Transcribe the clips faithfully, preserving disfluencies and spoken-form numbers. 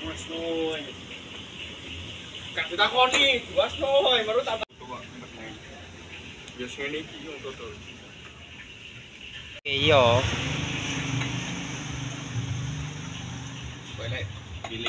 Mas Noy. Kak ditakoni, Mas Noy, baru tak kok ya ngene iki yo total. Iya. Boleh pilih.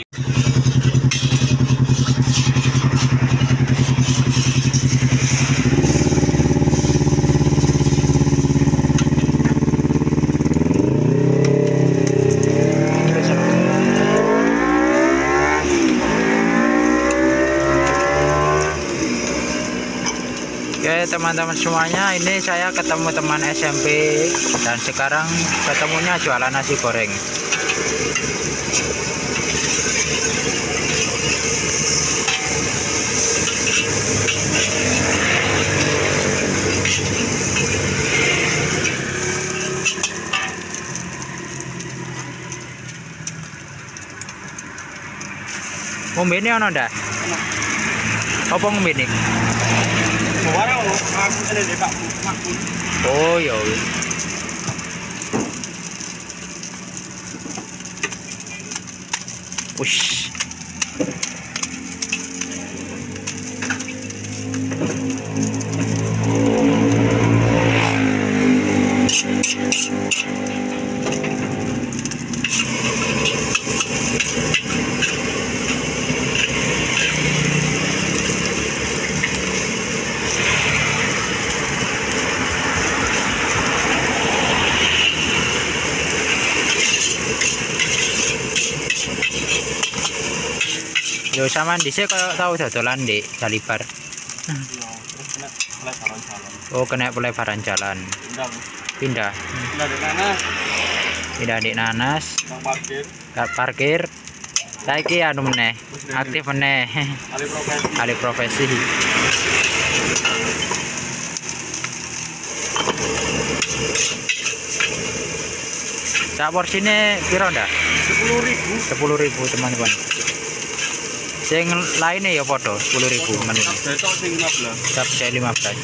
Oke teman-teman semuanya, ini saya ketemu teman S M P dan sekarang ketemunya jualan nasi goreng. Ngombe ini ono ndak? Apa ngombe ini? Warung aku ada di Pak Makmur. Oh ya wis. Wush. Yo sampean dhisik koyo tau dodolan di Jalibar. Oh, kena pelebaran jalan. Pindah. Pindah di nanas. Pindah di nanas. Parkir. Gak parkir. Saiki anu meneh, aktif meneh. Alih profesi. Alih profesi. Sak porsine piro ndak? sepuluh ribu. sepuluh ribu teman-teman. Sing lainnya ya podo sepuluh ribu menit. Betok sing lima belas. Sabda lima belas.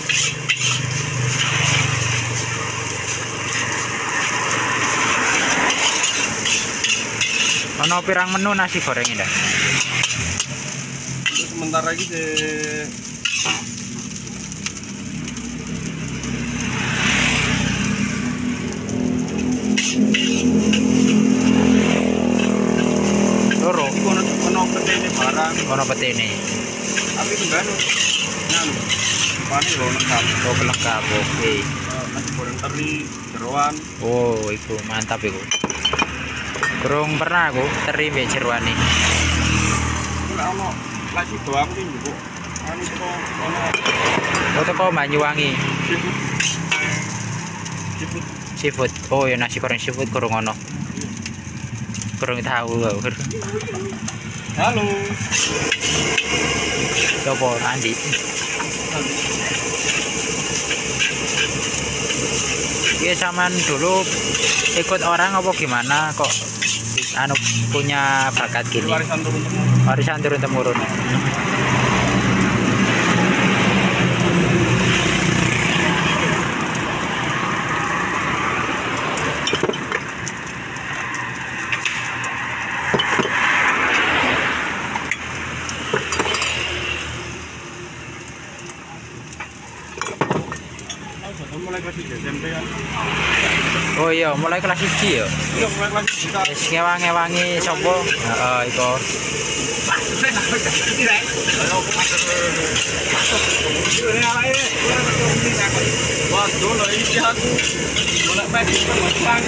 Ono pirang menu nasi goreng ini? Untuk sementara lagi di loro. Ono ono petene barang. Ono petene. Tapi tunggal nganu. Pane lho lengkap. Oh pelengkap, oke. Nasi goreng teri, jeroan. Oh itu mantap itu. Kurang pernah aku teri mbek jeroan nih. Nek ono lagi doang iki njupuk. Anu teko ono Oh teko Banyuwangi. seafood. Seafood. Seafood. Oh ya nasi goreng seafood kurang ono. Kurang tahu aku. Halo. Coba Andi. Iya zaman dulu ikut orang apa gimana kok anu punya bakat gini? Warisan turun temurun. Warisan turun temurun. Mulai kelas tiga S M P kan. Oh iya, mulai kelas siji ya. Iya, mulai kelas tiga. Wis ngewangi-wangi sapa? Heeh, iku. Wah, dulu iki aku. Mulai pedi teman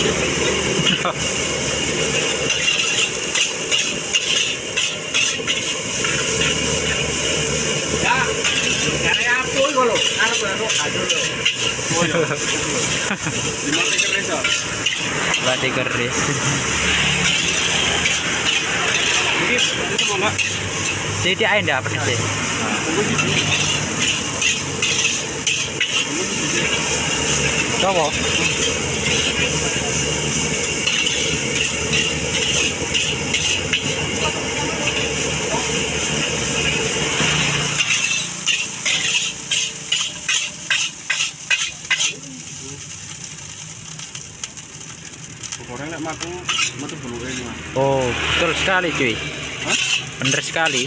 Ya, karya apa itu lho? Arep lho, aduh lho. Oh iya. Dimati keris ya? Berarti keris. Ini itu mau enggak? Jadi ae ndak apa sih? Coba. Goreng kadang nek matu metu buluke iki, Mas. Oh, betul sekali cuy. Hah? Bener sekali.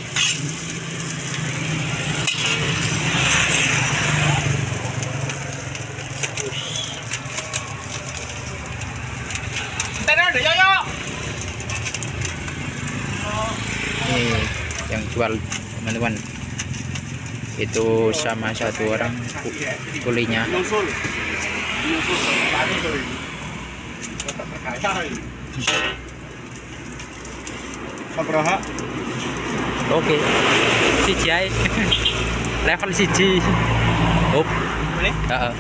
Ini yang jual teman-teman, itu sama satu orang kulinya. Oke, siji ae. Level siji. Oh, heeh.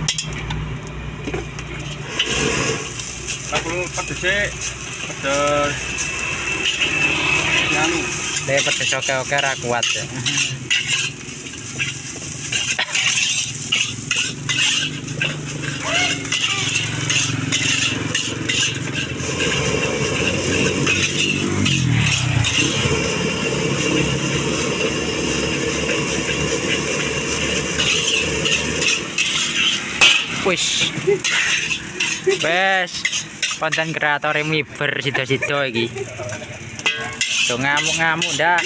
Aku pedese pedes nyanu. Dek pedes oke-oke ra kuat ya. Wis. Wes, konten kreator miber sido-sido iki. Do ngamuk-ngamuk dah.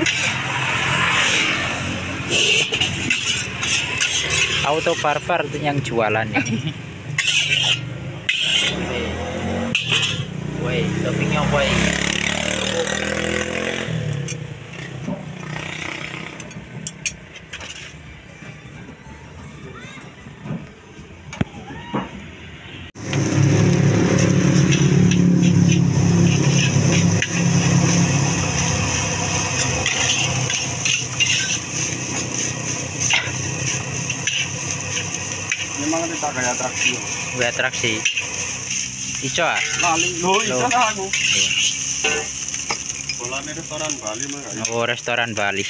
Auto barbar itu yang jualan ini. Woi, toppingnya apa ini? Memang kita kayak atraksi. Gue atraksi. Ico ah? Lali, lo iso Loh. lah aku. Bolane restoran Bali mah kayak. Oh, restoran Bali.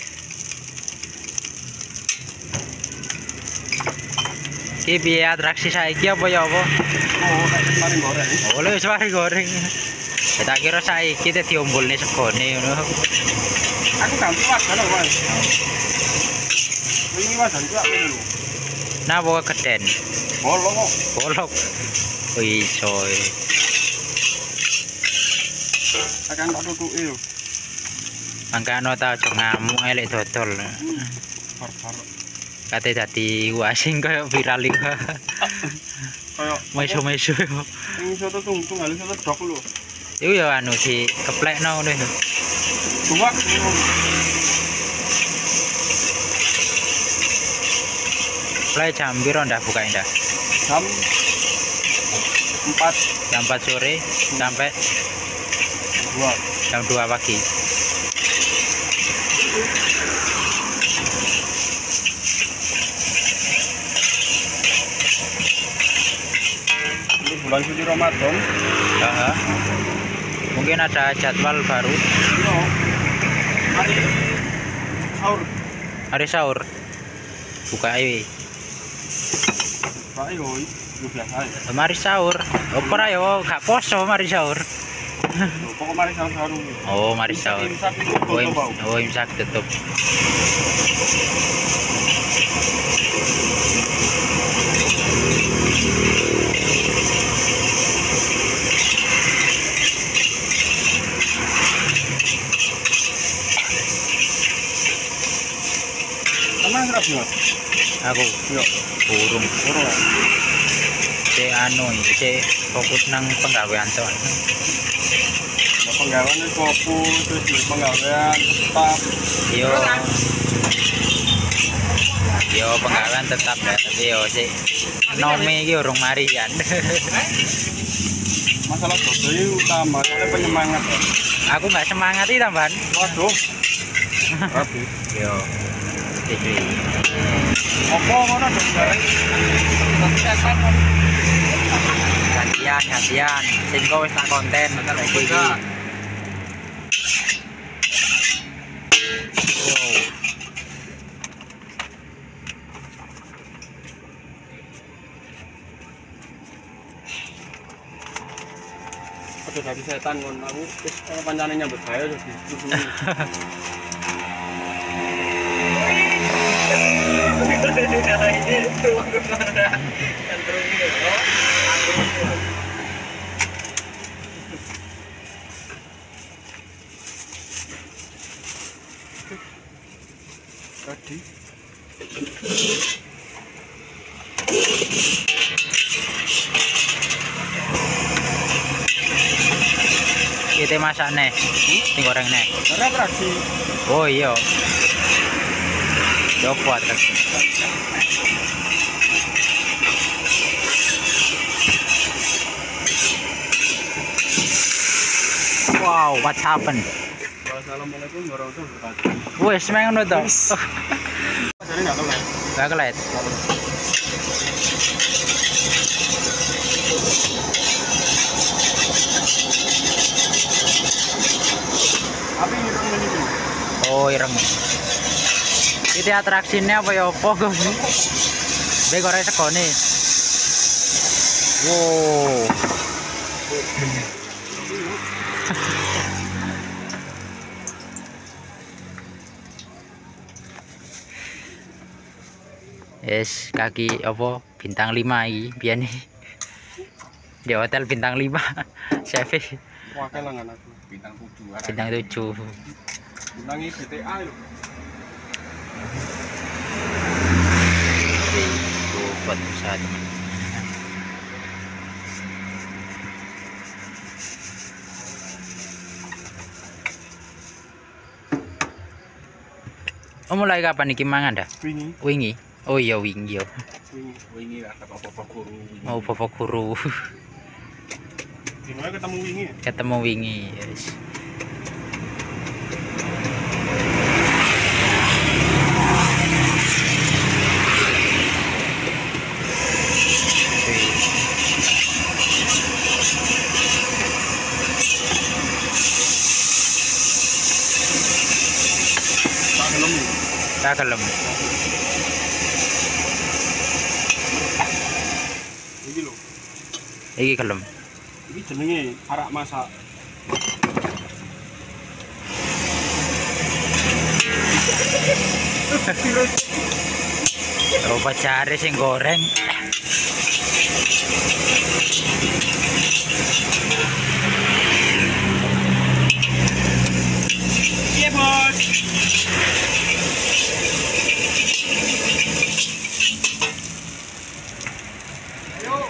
Iki piye atraksi saiki apa ya apa? Oh, nek kemarin goreng. Oh, lho wis mari goreng. Ya tak kira saiki te diombulne segone ngono. Aku ganti wajan kok, Mas. Ini wajan ku aku lho. Nah, bawa keden. Bolong kok. Bolok. Oh, iso. Akan tak tutuki lho. Mangkano ta aja ngamuk elek dodol. Bar-bar. Kate dadi wasing koyo viral iku. Kayak Meso-meso. ini soto tungtung, halus soto dok lho. Iku ya anu di keplekno ngono lho. Dua. Mulai jam piro ndak buka ndak? Jam empat Jam empat sore sampai dua. jam dua pagi. Ini bulan suci Ramadan. Heeh. Mungkin ada jadwal baru Yo. Hari sahur. hari sahur. Buka ae. Pak yo, yo biasa ya. Mari sahur. Apa ra ya gak poso mari sahur. Pokok mari sahur sahur. Oh, mari sahur. Imsak itu Oh, tutup, im Pak. oh, imsak tutup. Sama ngerap yo. Aku Yo, burung. burung. Cek anu iki, cek fokus nang penggawean to. Nah, penggawean itu fokus, terus di penggawean tetap. Yo. Yo penggawean tetap ya, tapi yo sik nome iki urung marian. Masalah dodo itu utama, soalnya penyemangat. Aku nggak semangat iki tambahan. Waduh. Rapi. Yo. Iki. Apa ngono dong, Bareng? Gantian, gantian. Sing kok wis tak konten iki. Wow. Aduh, dari setan kon aku wis eh, pancane nyambut gawe terus disusui. Kita masak nih. Sing goreng nih. Ora atraksi. Oh iya. Coba atraksi. Wow, what's happened? Wassalamualaikum warahmatullahi wabarakatuh. Wes, main ngono to. Jadi enggak tahu kan? Gak kelet. Apa ini ireng ini? Oh, ireng. Iki atraksinya apa ya opo kok? Be goreng segone. Wow. Yes, kaki apa bintang lima iki biyen di hotel bintang lima. Chef Wakil langan aku bintang tujuh. bintang tujuh. Bintang G T A lho. Tuh buat usaha teman. Oh, mulai kapan iki mangan dah? Wingi. Wingi. Oh iya wingi yo. Wingi, wingi lah kata apa guru. Mau bapak guru. Dino ketemu wingi. Ketemu wingi, yes. Tak gelem. Tak kelem. Iki lho. Iki kelem. Iki jenenge arak masak. Coba cari sing goreng. Iya, Bos. Ayo.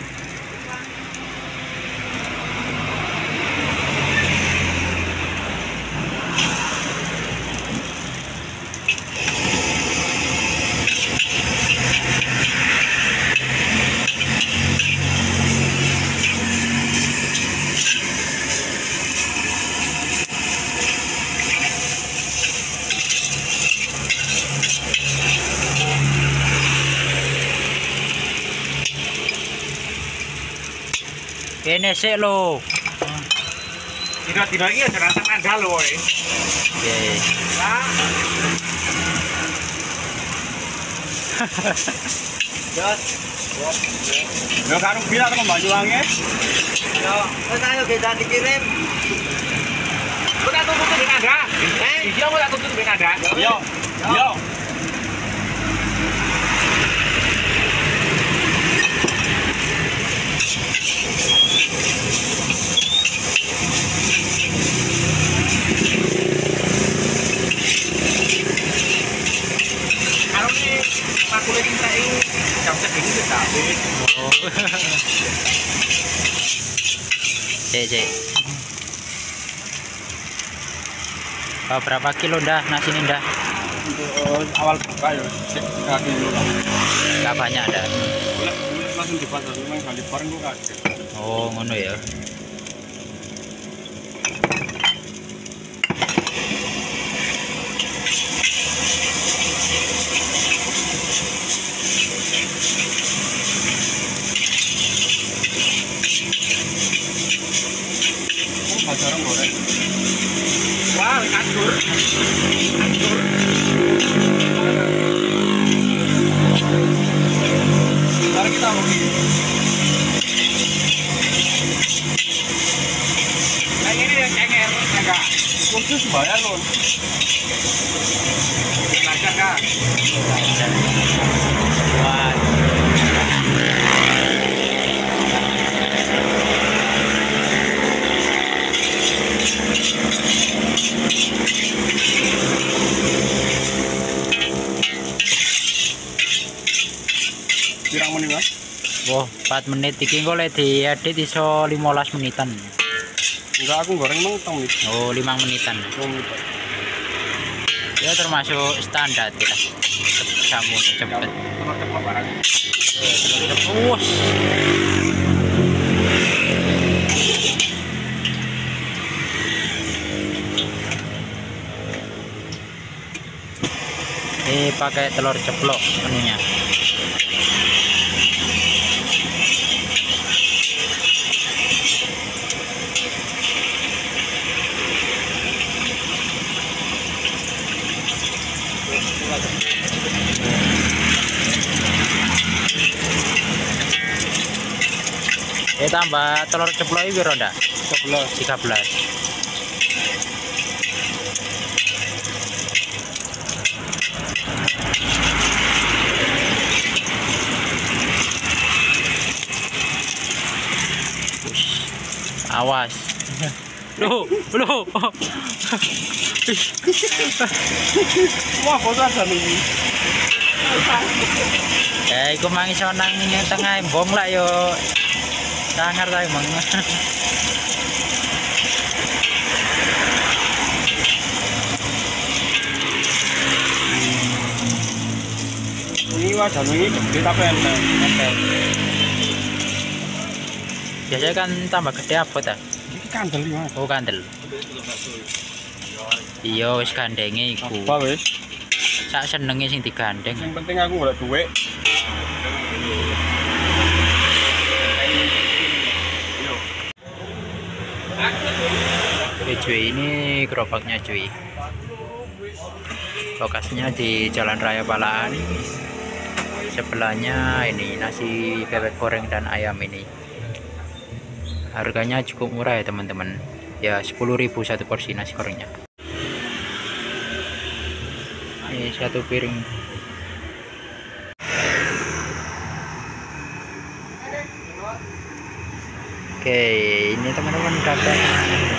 Kene sik lho. Tidak-tidak iki aja rasa mandal lho kowe. Oke. Lah. Jos. Yo karo bila tekan Banyuwangi. Yo, wis ayo kita dikirim. Kok tak tutup di Nanda? Eh, iya kok tak tutup di Nanda. Yo. Yo. Kalau ini aku lagi minta ini jam segini sudah habis. Cek, cek. Oh, berapa kilo dah nasi ini dah? Untuk awal buka ya tiga kilo lah. Gak banyak dah. Langsung di pasar memang kali bareng kok kaget. Oh, ngono ya. Oh, jarang goreng. Wah, ngatur. Ngatur. Mari kita rugi. Nah, ini yang cenger, enggak. Khusus bayar loh. Lancar kan? Wah. Pirang menit, Mas? Wah, empat menit iki engko lek diedit iso lima belas menitan. Enggak, aku goreng mentong nih. Oh, lima menitan. Ya termasuk standar ya. Kamu cepet. Wah. Ini pakai telur ceplok menunya. Eh tambah telur ceplok iki piro ndak? tiga belas. Awas. Loh, loh. Wah, kok ada nih. Eh, iku mang iso nang tengah embong lah yo. Sangar ta emang. Ini wajan ini gede tapi enteng. Enteng. Biasanya kan tambah gede apa ta? Iki kandel iki, Mas. Oh, kandel. Iya, wis gandenge iku. Apa wis? Sak senenge sing digandeng. Yang penting aku golek duit. Oke cuy, ini gerobaknya cuy. Lokasinya di Jalan Raya Balaan. Sebelahnya ini nasi bebek goreng dan ayam ini. Harganya cukup murah ya teman-teman. Ya sepuluh ribu satu porsi nasi gorengnya. Ini satu piring. Oke, ini teman-teman dapat